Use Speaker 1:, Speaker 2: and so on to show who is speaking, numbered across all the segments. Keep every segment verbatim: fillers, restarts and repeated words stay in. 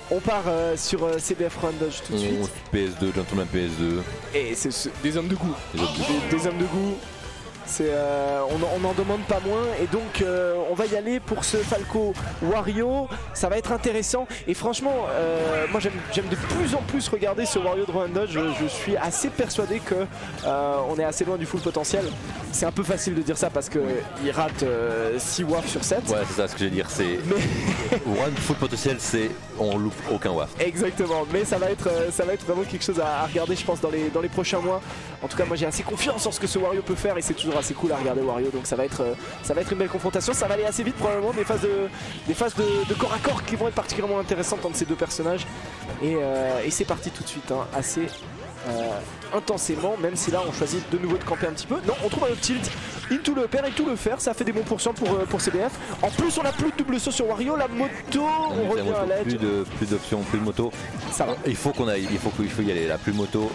Speaker 1: On part euh, sur euh, C B F Round Dodge tout de suite.
Speaker 2: P S deux, Gentleman P S deux.
Speaker 1: Et c'est ce, des hommes de goût.
Speaker 2: Des,
Speaker 1: des, des hommes de goût. Euh, on n'en demande pas moins et donc euh, on va y aller pour ce Falco Wario. Ça va être intéressant et franchement euh, moi j'aime de plus en plus regarder ce Wario de Round Dodge. Je, je suis assez persuadé que euh, on est assez loin du full potentiel. C'est un peu facile de dire ça parce qu'il rate euh, six waffs sur sept.
Speaker 2: Ouais, c'est ça ce que je veux dire, c'est mais... One full potentiel, c'est on loupe aucun waff.
Speaker 1: Exactement, mais ça va être ça va être vraiment quelque chose à, à regarder je pense dans les, dans les prochains mois. En tout cas moi j'ai assez confiance en ce que ce Wario peut faire et c'est toujours assez cool à regarder Wario, donc ça va être ça va être une belle confrontation. Ça va aller assez vite probablement, des phases de des phases de, de corps à corps qui vont être particulièrement intéressantes entre ces deux personnages et, euh, et c'est parti tout de suite hein, assez euh, intensément, même si là on choisit de nouveau de camper un petit peu. Non, on trouve un up tilt into le pair et tout le faire, ça fait des bons pourcents pour, pour C B F. En plus on a plus de double saut sur Wario, la moto, on, on revient à l'aide.
Speaker 2: Plus de plus d'options, plus de moto. Ça va. Il faut qu'on aille, il faut qu'il faut y aller, là plus de moto.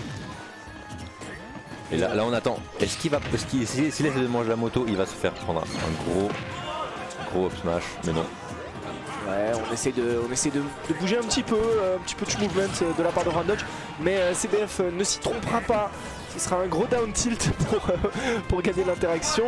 Speaker 2: Et là, là on attend, est-ce qu'il va, est-ce qu'il s'il essaie de manger la moto, il va se faire prendre un, un gros, gros up smash, mais non.
Speaker 1: Ouais, on essaie de, on essaie de, de bouger un petit peu, un petit peu de movement de la part de Round Dodge, mais C B F ne s'y trompera pas. Ce sera un gros down tilt pour, pour gagner l'interaction.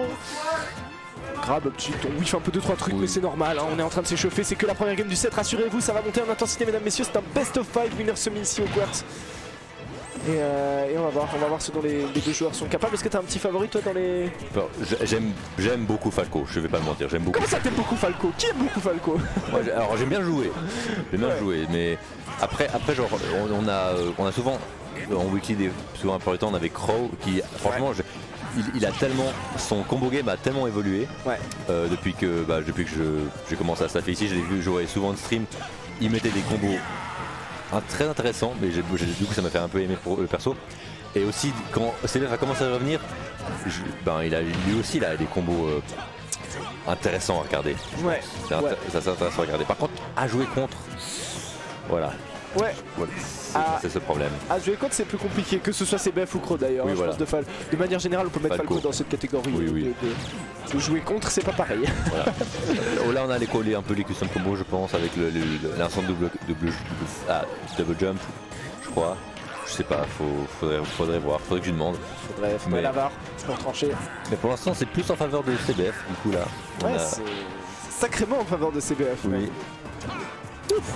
Speaker 1: Grab, petit, on whiff un peu deux trois trucs, oui. Mais c'est normal, hein, on est en train de s'échauffer, c'est que la première game du set, rassurez-vous, ça va monter en intensité mesdames, messieurs, c'est un best of five winner semi ici au Quartz. Et, euh, et on va voir, on va voir ce dont les, les deux joueurs sont capables. Est-ce que tu as un petit favori toi dans les...
Speaker 2: J'aime j'aime beaucoup Falco, je vais pas le mentir, j'aime beaucoup.
Speaker 1: Comment ça t'aimes beaucoup Falco? Qui aime beaucoup Falco?
Speaker 2: Moi, alors j'aime bien jouer, j'aime bien ouais. jouer, mais après, après genre on, on, a, on a souvent, en weekly, des, souvent un peu de temps, on avait Crow qui franchement... Ouais. Je, il, il a tellement, son combo game a tellement évolué ouais. euh, depuis que, bah, depuis que j'ai commencé à staffer ici, je l'ai vu jouer souvent en stream, il mettait des combos un, très intéressant, mais du coup ça m'a fait un peu aimer pour le perso. Et aussi quand C B F a commencé à revenir, je, ben, il a lui aussi là des combos euh, intéressants à regarder.
Speaker 1: Ouais.
Speaker 2: C'est ouais. intéressant à regarder. Par contre, à jouer contre, voilà.
Speaker 1: Ouais.
Speaker 2: Voilà. C'est ce problème.
Speaker 1: À jouer contre c'est plus compliqué, que ce soit C B F ou Crow d'ailleurs. Oui, hein, voilà. Je pense de, de manière générale on peut mettre Falco, Falco dans cette catégorie. Oui, oui. De, de, de jouer contre c'est pas pareil.
Speaker 2: Voilà. Là on a les collés un peu les custom combos je pense avec l'instant double, double, double, ah, double jump je crois. Je sais pas, faut, faudrait, faudrait voir, faudrait que je demande.
Speaker 1: Faudrait, faudrait la V A R pour trancher.
Speaker 2: Mais pour l'instant c'est plus en faveur de C B F du coup là.
Speaker 1: Ouais a... c'est sacrément en faveur de C B F.
Speaker 2: Oui.
Speaker 1: Ouf.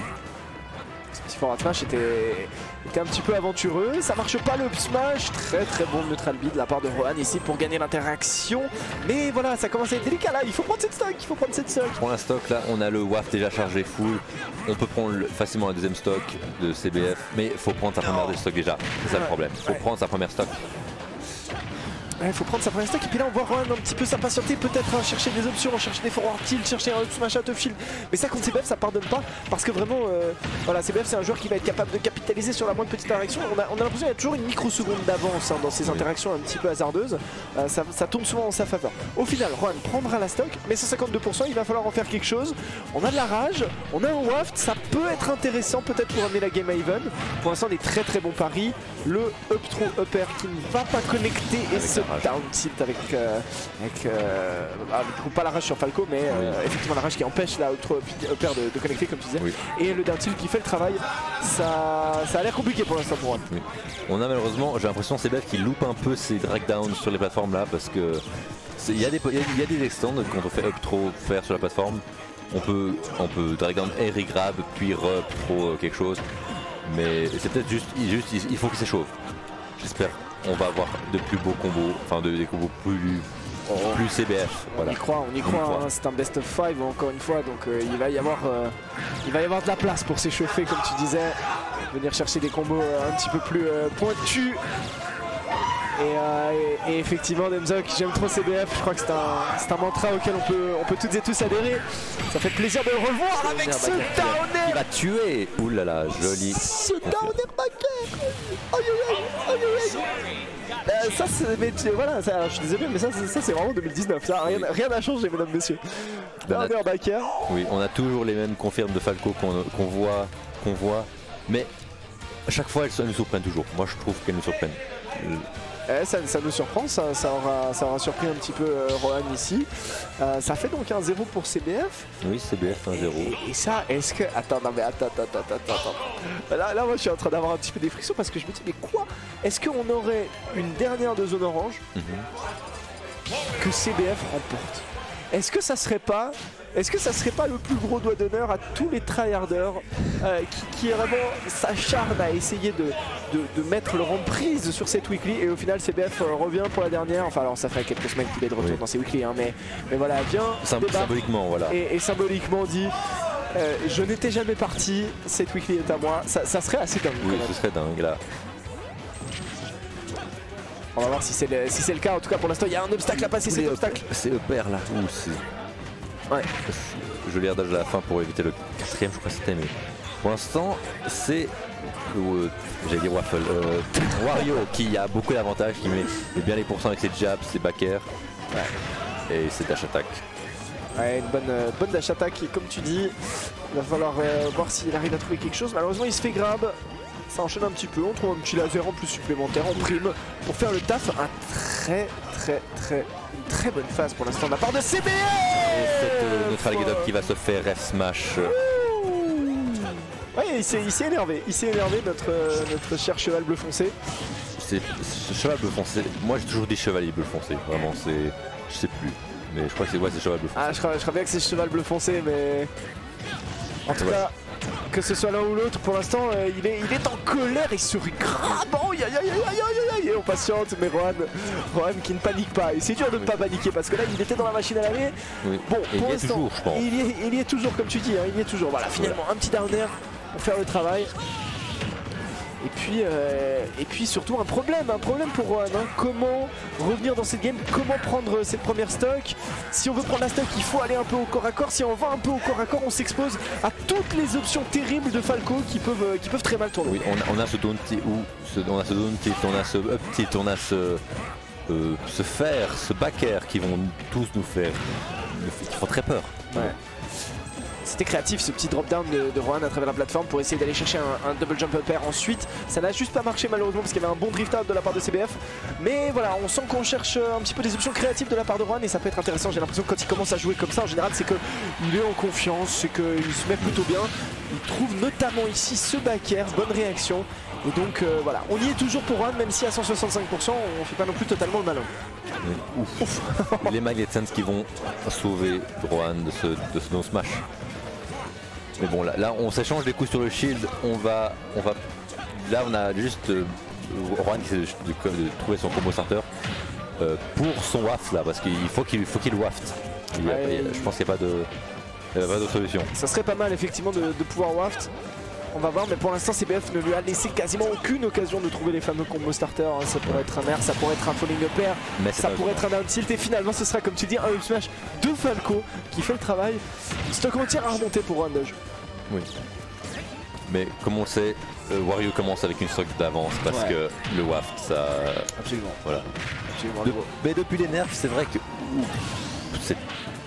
Speaker 1: Forward smash était, était un petit peu aventureux, ça marche pas le up smash, très très bon neutral beat de la part de Rohan ici pour gagner l'interaction, mais voilà ça commence à être délicat là, il faut prendre cette stock, il faut prendre cette stock.
Speaker 2: Pour la stock là on a le W A F déjà chargé full, on peut prendre le, facilement la deuxième stock de C B F, mais il faut prendre sa première stock déjà, c'est ça ouais. le problème, il faut ouais. prendre sa première stock.
Speaker 1: Il ouais, faut prendre sa première stock et puis là on voit Rohan un petit peu s'impatienter, peut-être hein, chercher des options, chercher des forward tilt, chercher un up smash out of shield. Mais ça contre C B F ça pardonne pas parce que vraiment euh, voilà C B F c'est un joueur qui va être capable de capitaliser sur la moindre petite interaction. On a, on a l'impression qu'il y a toujours une microseconde d'avance hein, dans ces oui. interactions un petit peu hasardeuses. Euh, ça, ça tourne souvent en sa faveur. Au final Rohan prendra la stock mais cent cinquante-deux pour cent il va falloir en faire quelque chose. On a de la rage, on a un waft, ça peut être intéressant peut-être pour amener la game à even. Pour l'instant des très très bons paris. Le up throw up air qui ne va pas connecter et ce down tilt avec, euh, avec euh, ah, pas la rage sur Falco mais euh, oui. effectivement la rage qui empêche la up throw up air de, de connecter comme tu disais oui. et le down tilt qui fait le travail. Ça, ça a l'air compliqué pour l'instant pour moi.
Speaker 2: Oui. On a malheureusement, j'ai l'impression C B F qui loupe un peu ses drag downs sur les plateformes là parce que il y a des il y a des extends quand on fait up throw faire sur la plateforme. On peut on peut drag down air et grab puis re up throw quelque chose. Mais c'est peut-être juste, juste il faut qu'il s'échauffe. J'espère on va avoir de plus beaux combos, enfin de, des combos plus, oh. plus C B F. Voilà.
Speaker 1: On y croit, on y croit, hein, c'est un best of five encore une fois, donc euh, il va y avoir euh, il va y avoir de la place pour s'échauffer comme tu disais, venir chercher des combos euh, un petit peu plus euh, pointus. Et, euh, et, et effectivement Demzok, j'aime trop C B F, je crois que c'est un, un mantra auquel on peut, on peut toutes et tous adhérer. Ça fait plaisir de le revoir avec ce downer.
Speaker 2: Il va tuer. Ouh là là, joli.
Speaker 1: Ce downer backer. Oh yo euh, ça c'est, mais voilà, ça, alors, je suis désolé mais ça, ça c'est vraiment deux mille dix-neuf, ça, rien n'a changé mesdames messieurs. Downer backer.
Speaker 2: Oui, on a toujours les mêmes confirmes de Falco qu'on qu'on voit, qu'on voit, mais à chaque fois elles, elles nous surprennent toujours. Moi je trouve qu'elles nous surprennent.
Speaker 1: Eh, ça, ça nous surprend, ça, ça, aura, ça aura surpris un petit peu euh, Rohan ici. Euh, ça fait donc un zéro pour C B F.
Speaker 2: Oui, C B F un zéro.
Speaker 1: Et, et ça, est-ce que... Attends, non mais attends, attends, attends, attends, attends. Là, là, moi je suis en train d'avoir un petit peu des frissons parce que je me dis, mais quoi? Est-ce qu'on aurait une dernière de zone orange mm-hmm. que C B F remporte? Est-ce que ça serait pas... Est-ce que ça serait pas le plus gros doigt d'honneur à tous les tryharders euh, qui, qui vraiment s'acharnent à essayer de, de, de mettre leur emprise sur cette weekly et au final C B F euh, revient pour la dernière. Enfin alors ça fait quelques semaines qu'il est de retour oui. dans ces weekly hein, mais, mais voilà, vient
Speaker 2: Sym symboliquement voilà.
Speaker 1: Et, et symboliquement dit euh, je n'étais jamais parti, cette weekly est à moi. Ça, ça serait assez dingue.
Speaker 2: Oui, ce serait dingue là.
Speaker 1: On va voir si c'est le, si le cas. En tout cas pour l'instant il y a un obstacle à passer, cet obstacle.
Speaker 2: C'est E P R là. Ouh,
Speaker 1: ouais.
Speaker 2: Je l'ai redage à la fin pour éviter le quatrième, je crois que c'était, mais pour l'instant c'est euh, j'allais dire Waffle euh, Wario qui a beaucoup d'avantages, qui met, met bien les pourcents avec ses jabs, ses back air ouais. et ses dash attack.
Speaker 1: Ouais, une bonne, euh, bonne dash attack et comme tu dis, il va falloir euh, voir s'il arrive à trouver quelque chose. Malheureusement il se fait grab. Ça enchaîne un petit peu, on trouve un petit laser en plus supplémentaire en prime pour faire le taf. Un très très très une très bonne phase pour l'instant de la part de C B F.
Speaker 2: Et c'est euh, notre alligator qui va se faire F smash.
Speaker 1: Ouais, il s'est énervé, il s'est énervé notre, euh, notre cher cheval bleu foncé.
Speaker 2: C'est ce cheval bleu foncé, moi j'ai toujours dit chevalier bleu foncé, vraiment c'est, je sais plus, mais je crois que c'est ouais, cheval bleu foncé.
Speaker 1: Ah je crois, je crois bien que c'est cheval bleu foncé mais en tout ouais. cas... Que ce soit l'un ou l'autre, pour l'instant, euh, il, est, il est en colère, il se grabe, oh, aïe, aïe, aïe, aïe, aïe, aïe, et on patiente, mais Rohan, Rohan qui ne panique pas. Et c'est dur de ne oui. pas paniquer parce que là, il était dans la machine à laver.
Speaker 2: Oui.
Speaker 1: Bon,
Speaker 2: et
Speaker 1: pour
Speaker 2: il y est toujours, je pense.
Speaker 1: Il y est, il y est toujours, comme tu dis, hein, il y est toujours. Voilà, finalement, ouais. un petit down air pour faire le travail. Et puis, euh, et puis surtout un problème, un problème pour Rohan. Hein. Comment revenir dans cette game? Comment prendre cette première stock? Si on veut prendre la stock, il faut aller un peu au corps à corps. Si on va un peu au corps à corps, on s'expose à toutes les options terribles de Falco qui peuvent, qui peuvent très mal tourner.
Speaker 2: Oui, on a, on a ce down tilt, on a ce down tilt, on a ce up tilt, on a ce, euh, ce fer, ce back air qui vont tous nous faire, qui font très peur.
Speaker 1: Ouais. C'était créatif ce petit drop down de, de Rohan à travers la plateforme pour essayer d'aller chercher un, un double jump up air ensuite. Ça n'a juste pas marché malheureusement parce qu'il y avait un bon drift out de la part de C B F. Mais voilà, on sent qu'on cherche un petit peu des options créatives de la part de Rohan et ça peut être intéressant. J'ai l'impression que quand il commence à jouer comme ça en général c'est qu'il est en confiance, c'est qu'il se met plutôt bien. Il trouve notamment ici ce back air, bonne réaction. Et donc euh, voilà, on y est toujours pour Rohan même si à cent soixante-cinq pour cent on fait pas non plus totalement le malin.
Speaker 2: Ouf. Ouf. Les Magnet Sense qui vont sauver Rohan de ce, de ce no smash. Mais bon là, là on s'échange des coups sur le shield, on va, on va, là on a juste euh, Rohan qui essaie de, de, de trouver son combo center euh, pour son waft là parce qu'il faut qu'il faut qu'il waft. Il y a, ouais, il y a, je pense qu'il n'y a pas de, il y a pas de solution. Ça
Speaker 1: serait pas mal effectivement de, de pouvoir waft. On va voir, mais pour l'instant C B F ne lui a laissé quasiment aucune occasion de trouver les fameux combos starters. Hein. Ça pourrait être un air, ça pourrait être un falling up air, mais ça pourrait être un down tilt et finalement ce sera comme tu dis un up smash de Falco qui fait le travail. Stock entier à remonter pour Rohan Doge.
Speaker 2: Oui. Mais comme on le sait, euh, Wario commence avec une stock d'avance parce ouais. que le waft ça...
Speaker 1: Absolument.
Speaker 2: Voilà. Absolument. De, mais depuis les nerfs c'est vrai que... C'est...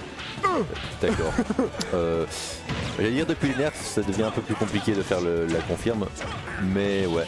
Speaker 2: D'accord. euh, J'allais dire depuis les nerfs ça devient un peu plus compliqué de faire le, la confirme. Mais ouais.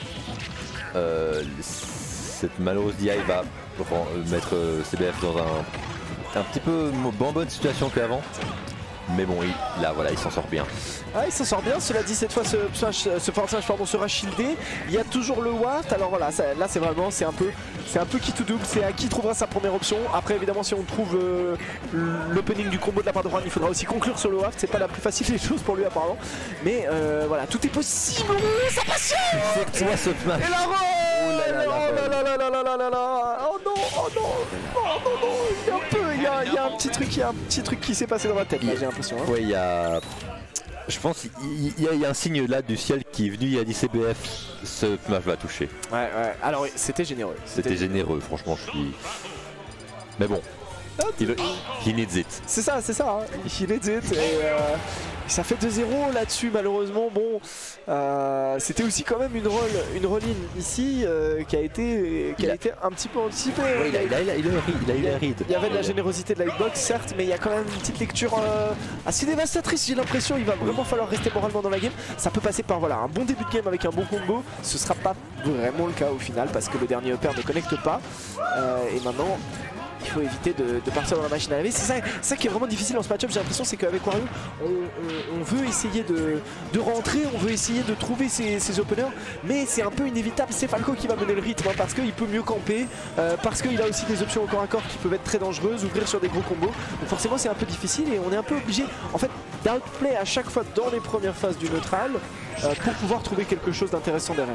Speaker 2: Euh, cette malheureuse D I va mettre C B F dans un, un petit peu en bonne situation qu'avant. Mais bon, il, là voilà, il s'en sort bien.
Speaker 1: Ah, il s'en sort bien, cela dit, cette fois ce, ce forward smash pardon, sera shieldé. Il y a toujours le watt, alors voilà, ça, là c'est vraiment, c'est un peu c'est un peu qui tout double, c'est à qui trouvera sa première option. Après évidemment si on trouve euh, l'opening du combo de la part de Rohan, il faudra aussi conclure sur le waft, c'est pas la plus facile des choses pour lui apparemment. Mais euh, voilà, tout est possible, ça passe.
Speaker 2: C'est toi ce smash.
Speaker 1: Et la roll. Oh là là là là là là là là. Oh non, oh non, oh non, non, il y a un peu, il y a, il y a un petit truc, il y a un petit truc qui s'est passé dans ma tête là, j'ai l'impression. Hein.
Speaker 2: Ouais, il y a... Je pense qu'il y, y, y a un signe là du ciel qui est venu, il a dit C B F, ce smash va toucher.
Speaker 1: Ouais, ouais, alors c'était généreux.
Speaker 2: C'était généreux, franchement, je suis... Mais bon, Il veut, he needs it.
Speaker 1: C'est ça, c'est ça, hein. He needs it. Et euh, ça fait deux zéro là-dessus, malheureusement. Bon, euh, c'était aussi quand même une roll, une roll-in ici euh, qui a été, qui a, a été un petit peu anticipée.
Speaker 2: Ouais, il, a, il, a, il, a, il, a, il a eu la read.
Speaker 1: Il y avait de la générosité de la hitbox, certes, mais il y a quand même une petite lecture euh, assez dévastatrice. J'ai l'impression il va vraiment falloir rester moralement dans la game. Ça peut passer par voilà un bon début de game avec un bon combo. Ce sera pas vraiment le cas au final parce que le dernier upper ne connecte pas. Euh, et maintenant, il faut éviter de, de partir dans la machine à laver. C'est ça, ça qui est vraiment difficile dans ce match-up. J'ai l'impression c'est qu'avec Wario, on, on, on veut essayer de, de rentrer, on veut essayer de trouver ses, ses openers, mais c'est un peu inévitable. C'est Falco qui va mener le rythme hein, parce qu'il peut mieux camper, euh, parce qu'il a aussi des options au corps à corps qui peuvent être très dangereuses, ouvrir sur des gros combos. Donc forcément c'est un peu difficile et on est un peu obligé en fait d'outplay à chaque fois dans les premières phases du neutral euh, pour pouvoir trouver quelque chose d'intéressant derrière.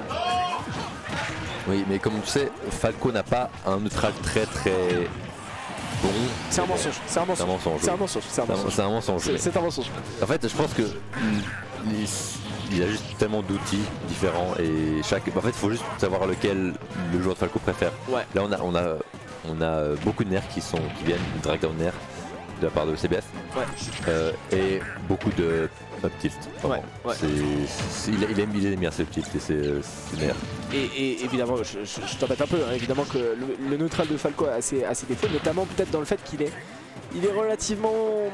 Speaker 2: Oui, mais comme tu sais, Falco n'a pas un neutral très très bon.
Speaker 1: C'est un mensonge, c'est un mensonge. C'est un mensonge, c'est un mensonge.
Speaker 2: C'est un mensonge.
Speaker 1: C'est un mensonge.
Speaker 2: En fait, je pense que il, il a juste tellement d'outils différents et chaque. En fait, il faut juste savoir lequel le joueur de Falco préfère.
Speaker 1: Ouais.
Speaker 2: Là, on a, on a, on a beaucoup de nerfs qui sont, qui viennent drag down nerfs de la part de C B F.
Speaker 1: Ouais.
Speaker 2: Euh, et beaucoup de up tilt.
Speaker 1: Ouais, ouais.
Speaker 2: C'est, c'est, il, il aime, il aime bien ce up tilt et c'est, c'est nerf.
Speaker 1: Et, et évidemment, je, je, je t'embête un peu, hein, évidemment que le, le neutral de Falco a ses, a ses défauts, notamment peut-être dans le fait qu'il est, il est relativement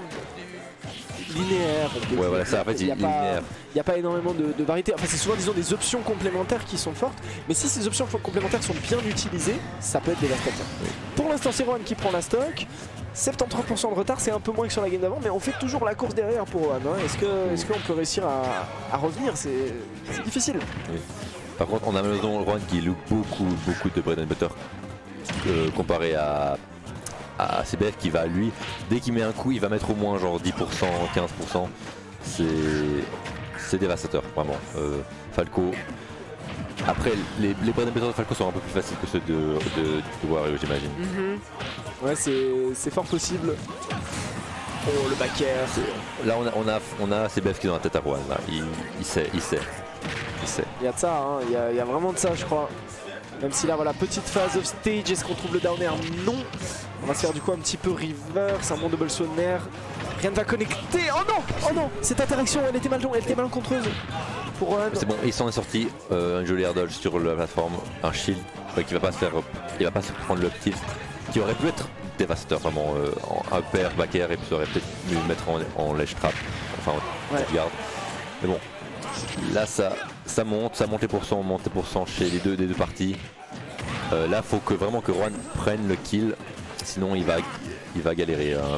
Speaker 1: linéaire.
Speaker 2: Ouais, voilà, ça, en fait, il est linéaire.
Speaker 1: Il n'y a pas énormément de, de variété. Enfin, c'est souvent, disons, des options complémentaires qui sont fortes. Mais si ces options complémentaires sont bien utilisées, ça peut être dévastateur. Oui. Pour l'instant, c'est Rohan qui prend la stock. soixante-treize pour cent de retard, c'est un peu moins que sur la game d'avant, mais on fait toujours la course derrière pour Rohan. Hein. Est-ce que, est-ce qu'on peut réussir à, à revenir? C'est difficile.
Speaker 2: Oui. Par contre, on a malheureusement Rohan qui loue beaucoup, beaucoup de bread and butter euh, comparé à, à C B F qui va, lui, dès qu'il met un coup, il va mettre au moins genre dix pour cent, quinze pour cent. C'est dévastateur, vraiment. Euh, Falco. Après, les, les bread and butter de Falco sont un peu plus faciles que ceux de, de, de Wario, j'imagine.
Speaker 1: Mm-hmm. Ouais, c'est fort possible. Oh, le back air.
Speaker 2: Là, on a, on, a, on a C B F qui est dans la tête à Rohan. Là. Il, il sait, il sait.
Speaker 1: Il y a de ça, hein. il, y a, il y a vraiment de ça je crois. Même si là voilà, petite phase off stage, est-ce qu'on trouve le down air? Non. On va se faire du coup un petit peu reverse, un bon double saut de nerf. Rien ne va connecter. Oh non, oh non, cette interaction elle était mal, elle était malencontreuse pour Rohan.
Speaker 2: C'est bon, il s'en est sorti, euh, un joli air dodge sur la plateforme, un shield euh, qui va pas se faire, il va pas se prendre le tilt, qui aurait pu être dévastateur vraiment euh, en up air, back air et puis ça aurait peut-être mieux mettre en, en ledge trap, enfin en ouais. garde. Mais bon, là ça, ça monte, ça monte les pourcents, monte les pourcents chez les deux des deux parties. Euh, là faut que vraiment que Rohan prenne le kill, sinon il va, il va galérer. Hein.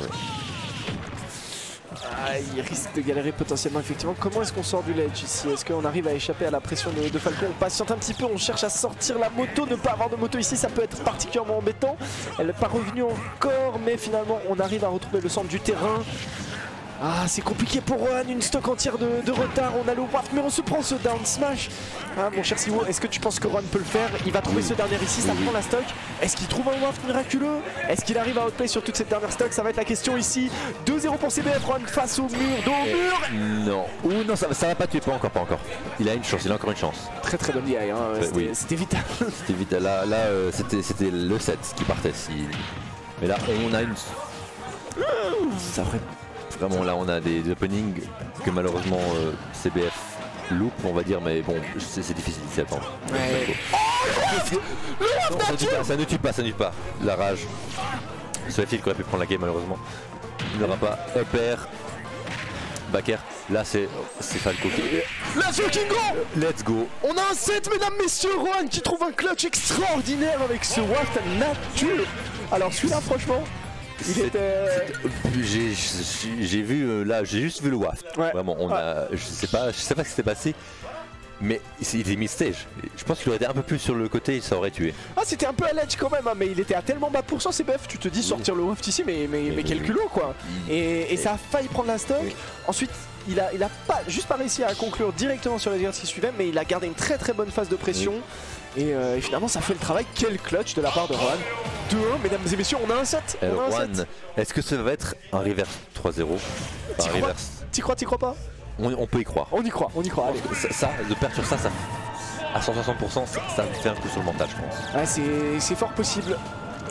Speaker 1: Ah, il risque de galérer potentiellement effectivement. Comment est-ce qu'on sort du ledge ici? Est-ce qu'on arrive à échapper à la pression de, de Falco? On patiente un petit peu, on cherche à sortir la moto. Ne pas avoir de moto ici, ça peut être particulièrement embêtant. Elle n'est pas revenue encore, mais finalement on arrive à retrouver le centre du terrain. Ah, c'est compliqué pour Rohan, une stock entière de, de retard. On a le waft, mais on se prend ce down smash. Ah, mon cher Siwo, est-ce que tu penses que Rohan peut le faire? Il va trouver oui. ce dernier ici, ça oui. prend la stock. Est-ce qu'il trouve un waft miraculeux? Est-ce qu'il arrive à outplay sur toute cette dernière stock? Ça va être la question ici. deux zéro pour C B F, Rohan face au mur, dos au mur.
Speaker 2: Non, ou non, ça, ça va pas tuer, pas encore, pas encore. Il a une chance, il a encore une chance.
Speaker 1: Très très bonne D I, hein. C'était oui. vital.
Speaker 2: C'était vital, là, là euh, c'était le sept qui partait. Si... Mais là, on a une... Ça ferait... Vraiment là on a des, des openings que malheureusement euh, C B F loupe on va dire, mais bon c'est difficile d'y attendre.
Speaker 1: Ouais. Oh,
Speaker 2: non, ça, ne tue pas, ça ne tue pas, ça ne tue pas. La rage. C'est qui aurait pu prendre la game malheureusement. Il n'aura pas up air, back air. Là c'est Falco qui...
Speaker 1: Let's fucking go!
Speaker 2: Let's go!
Speaker 1: On a un set mesdames messieurs, Rohan qui trouve un clutch extraordinaire avec ce waft nature. Alors celui-là franchement... Il était...
Speaker 2: J'ai vu euh, là, j'ai juste vu le waft. Ouais. Vraiment, on ouais. a, je sais pas, je sais pas ce qui s'est passé, mais il était mid-stage. Je pense qu'il aurait été un peu plus sur le côté, ça aurait tué.
Speaker 1: Ah, c'était un peu à l'edge quand même, hein, mais il était à tellement bas pour cent C B F. Tu te dis sortir le waft ici, mais mais, mais, mais quel culot quoi. Et, et ça a failli prendre la stock. Oui. Ensuite, il a, il a pas juste pas réussi à conclure directement sur les exercices qui suivaient, mais il a gardé une très très bonne phase de pression. Oui. Et, euh, et finalement ça fait le travail. Quel clutch de la part de Rohan. deux un, mesdames et messieurs, on a un set.
Speaker 2: Rohan, est-ce que ça va être un reverse trois zéro?
Speaker 1: T'y crois, t'y crois, t'y crois pas?
Speaker 2: on, on peut y croire.
Speaker 1: On y croit, on y croit, allez.
Speaker 2: Ça, ça de perdre sur ça, ça à cent soixante pour cent, ça, ça fait un coup sur le mental je pense.
Speaker 1: Ah, c'est fort possible.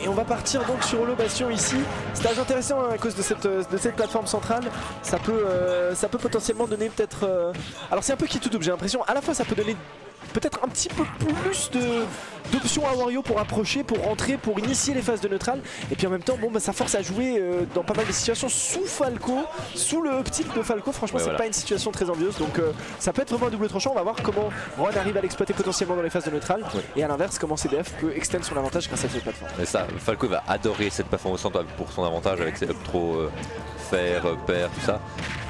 Speaker 1: et on va partir donc sur le bastion ici. Stage intéressant hein, à cause de cette, de cette plateforme centrale. Ça peut, euh, ça peut potentiellement donner peut-être... Euh... Alors c'est un peu qui tout double, j'ai l'impression. À la fois ça peut donner peut-être un petit peu plus d'options à Wario pour approcher, pour rentrer, pour initier les phases de neutral. Et puis en même temps, bon, bah, ça force à jouer euh, dans pas mal de situations sous Falco, sous le optique de Falco. Franchement, ouais, c'est voilà. pas une situation très envieuse. Donc euh, ça peut être vraiment un double tranchant. On va voir comment Rohan arrive à l'exploiter potentiellement dans les phases de neutral. Ouais. Et à l'inverse, comment C D F peut extendre son avantage grâce à cette plateforme.
Speaker 2: Mais ça, Falco va adorer cette plateforme au centre pour son avantage avec ses up throw, euh, fer, pair, tout ça.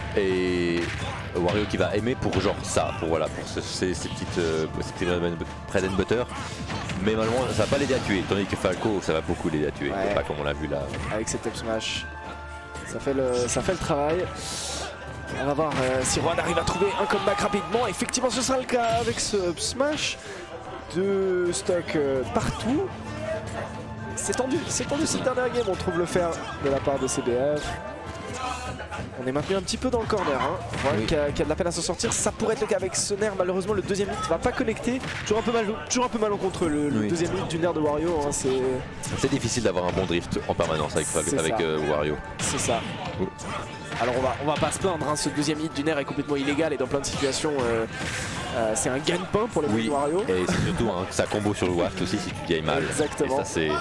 Speaker 2: Et Wario qui va aimer pour genre ça, pour voilà, pour ce, ces, ces petites euh, bread and butter. Mais malheureusement ça va pas l'aider à tuer, tandis que Falco ça va beaucoup l'aider à tuer, ouais. Pas comme on l'a vu là.
Speaker 1: Avec cet up smash, ça fait le, ça fait le travail. On va voir euh, si Rohan arrive à trouver un comeback rapidement. Effectivement ce sera le cas avec ce up smash. Deux stocks euh, partout. C'est tendu, c'est tendu cette dernière game, on trouve le fer de la part de C B F. On est maintenu un petit peu dans le corner, hein. Rohan oui. qui, a, qui a de la peine à s'en sortir. Ça pourrait être le cas avec ce nerf. Malheureusement, le deuxième hit va pas connecter. Toujours un peu mal, toujours un peu mal en contre le, le oui. deuxième hit du nerf de Wario. Hein,
Speaker 2: c'est difficile d'avoir un bon drift en permanence avec, avec euh, Wario.
Speaker 1: C'est ça. Oh. Alors on va, on va pas se plaindre, hein. Ce deuxième hit du nerf est complètement illégal et dans plein de situations, euh, euh, c'est un gagne-pain pour les oui. de Wario.
Speaker 2: Et c'est surtout hein, ça combo sur le waft aussi si tu gagnes mal.
Speaker 1: Exactement.
Speaker 2: Et ça, c'est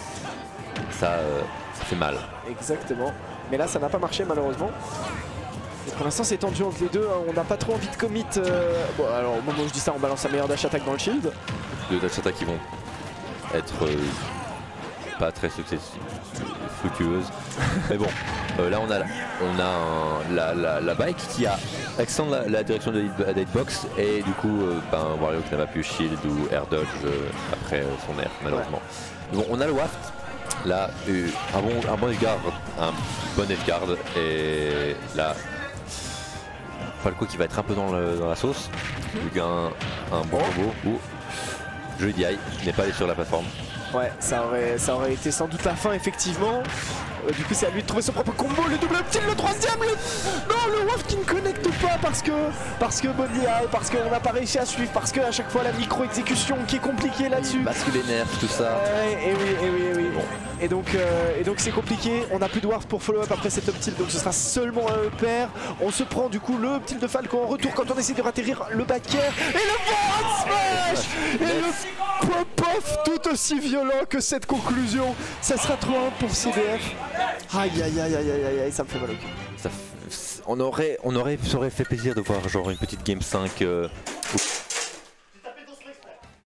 Speaker 2: ça, euh, ça fait mal.
Speaker 1: Exactement. Mais là ça n'a pas marché malheureusement. Et pour l'instant c'est tendu entre les deux, hein. On n'a pas trop envie de commit. Euh... Bon alors au moment où je dis ça on balance un meilleur dash attack dans le shield.
Speaker 2: Deux dash attack qui vont être euh, pas très fructueuses. Mais bon, euh, là on a, on a un, la, la, la bike qui a accent la, la direction de la hitbox et du coup euh, ben, Wario qui n'a pas pu shield ou air dodge euh, après euh, son air malheureusement. Ouais. Bon on a le waft. Là, euh, un bon, un bon edgeguard, un bon edgeguard et là, Falco qui va être un peu dans, le, dans la sauce. Il a un, un bon combo. Ouh. Jeu d'I A I qui n'est pas allé sur la plateforme.
Speaker 1: Ouais, ça aurait, ça aurait été sans doute la fin effectivement. Euh, du coup c'est à lui de trouver son propre combo, le double up, le troisième, le... non le waft qui ne connecte pas parce que parce que bon I A I, parce qu'on n'a pas réussi à suivre, parce que à chaque fois la micro exécution qui est compliquée là-dessus.
Speaker 2: Parce que les nerfs, tout ça.
Speaker 1: Euh, et oui, et oui, et oui. Bon. Et donc euh, et donc c'est compliqué, on n'a plus de waft pour follow up après cet up tilt, donc ce sera seulement un pair. On se prend du coup le up tilt de Falco en retour quand on essaie de ratterrir le back air et le forward smash et le pop-off tout aussi violent que cette conclusion. Ça sera trois un pour C B F. Aïe aïe aïe aïe aïe aïe, ça me fait mal au cul.
Speaker 2: Ça, on aurait, on aurait, ça aurait fait plaisir de voir genre une petite game cinq. Euh,